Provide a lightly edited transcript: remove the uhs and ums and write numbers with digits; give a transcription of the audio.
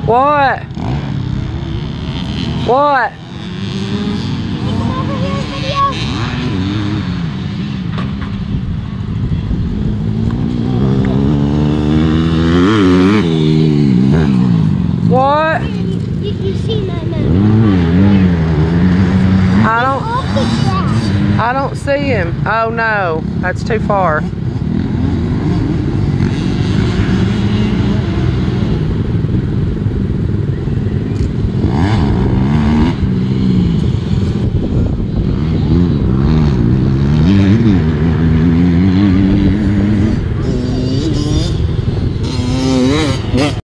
What? What? What? You see that now? I don't see him. Oh no, that's too far.